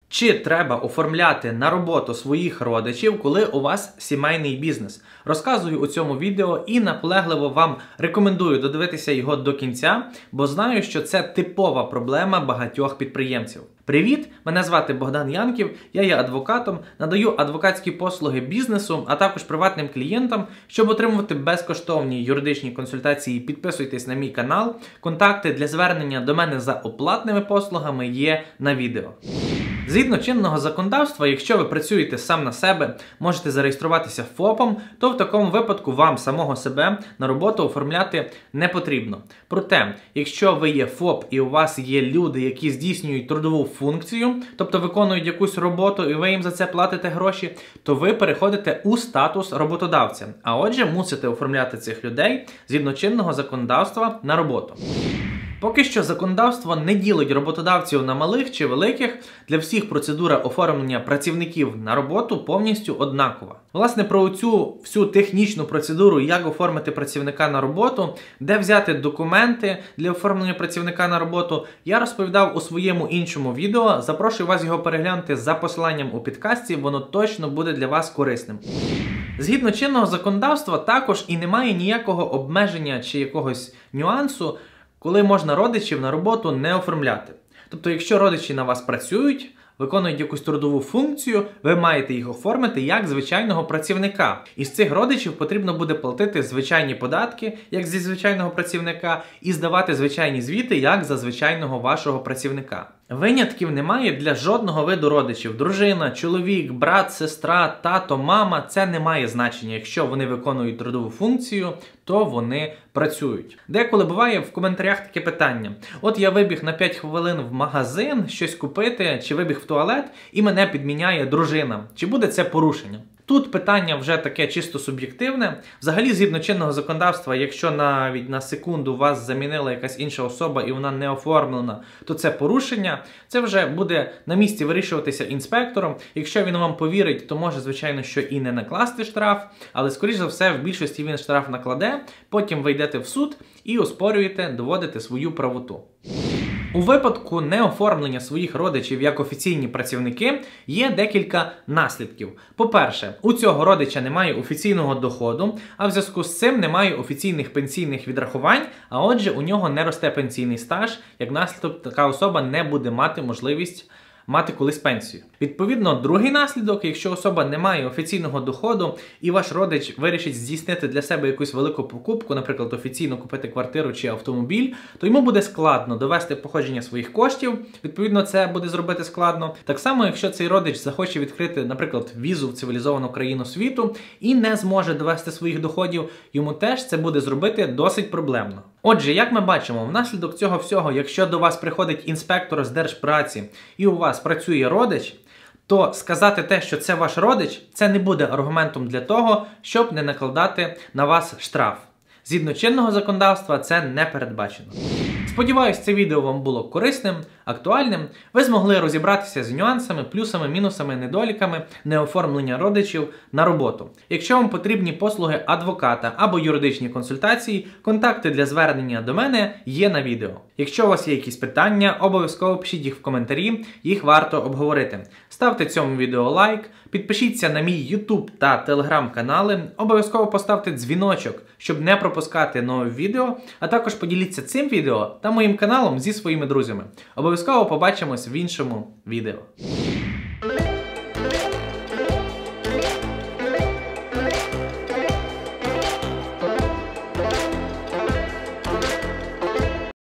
Чи треба оформляти на роботу своїх родичів, коли у вас сімейний бізнес? Розказую у цьому відео і наполегливо вам рекомендую додивитися його до кінця, бо знаю, що це типова проблема багатьох підприємців. Привіт! Мене звати Богдан Янків, я є адвокатом, надаю адвокатські послуги бізнесу, а також приватним клієнтам. Щоб отримувати безкоштовні юридичні консультації, підписуйтесь на мій канал. Контакти для звернення до мене за оплатними послугами є на відео. Згідно чинного законодавства, якщо ви працюєте сам на себе, можете зареєструватися ФОПом, то в такому випадку вам самого себе на роботу оформляти не потрібно. Проте, якщо ви є ФОП і у вас є люди, які здійснюють трудову функцію, тобто виконують якусь роботу і ви їм за це платите гроші, то ви переходите у статус роботодавця. А отже, мусите оформляти цих людей згідно чинного законодавства на роботу. Поки що законодавство не ділить роботодавців на малих чи великих, для всіх процедура оформлення працівників на роботу повністю однакова. Власне, про цю всю технічну процедуру, як оформити працівника на роботу, де взяти документи для оформлення працівника на роботу, я розповідав у своєму іншому відео. Запрошую вас його переглянути за посиланням у підкасті, воно точно буде для вас корисним. Згідно чинного законодавства також і немає ніякого обмеження чи якогось нюансу, коли можна родичів на роботу не оформляти. Тобто, якщо родичі на вас працюють, виконують якусь трудову функцію, ви маєте їх оформити як звичайного працівника. Із цих родичів потрібно буде платити звичайні податки, як зі звичайного працівника, і здавати звичайні звіти, як за звичайного вашого працівника. Винятків немає для жодного виду родичів. Дружина, чоловік, брат, сестра, тато, мама – це не має значення. Якщо вони виконують трудову функцію, то вони працюють. Деколи буває в коментарях таке питання. От я вибіг на 5 хвилин в магазин щось купити, чи вибіг в туалет, і мене підміняє дружина. Чи буде це порушення? Тут питання вже таке чисто суб'єктивне. Взагалі, згідно чинного законодавства, якщо навіть на секунду вас замінила якась інша особа і вона не оформлена, то це порушення. Це вже буде на місці вирішуватися інспектором. Якщо він вам повірить, то може, звичайно, що і не накласти штраф, але, скоріш за все, в більшості він штраф накладе, потім ви йдете в суд і оспорюєте, доводите свою правоту. У випадку неоформлення своїх родичів як офіційні працівники є декілька наслідків. По-перше, у цього родича немає офіційного доходу, а в зв'язку з цим немає офіційних пенсійних відрахувань, а отже у нього не росте пенсійний стаж, як наслідок така особа не буде мати можливість мати колись пенсію. Відповідно, другий наслідок, якщо особа не має офіційного доходу і ваш родич вирішить здійснити для себе якусь велику покупку, наприклад, офіційно купити квартиру чи автомобіль, то йому буде складно довести походження своїх коштів, відповідно, це буде зробити складно. Так само, якщо цей родич захоче відкрити, наприклад, візу в цивілізовану країну світу і не зможе довести своїх доходів, йому теж це буде зробити досить проблемно. Отже, як ми бачимо, внаслідок цього всього, якщо до вас приходить інспектор з Держпраці і у вас працює родич, то сказати те, що це ваш родич, це не буде аргументом для того, щоб не накладати на вас штраф. Згідно чинного законодавства це не передбачено. Сподіваюсь, це відео вам було корисним, актуальним. Ви змогли розібратися з нюансами, плюсами, мінусами, недоліками неоформлення родичів на роботу. Якщо вам потрібні послуги адвоката або юридичні консультації, контакти для звернення до мене є на відео. Якщо у вас є якісь питання, обов'язково пишіть їх в коментарі, їх варто обговорити. Ставте цьому відео лайк, підпишіться на мій YouTube та Telegram канали, обов'язково поставте дзвіночок, щоб не пропускати нові відео, а також поділіться цим відео та моїм каналом зі своїми друзями. Обов'язково побачимось в іншому відео.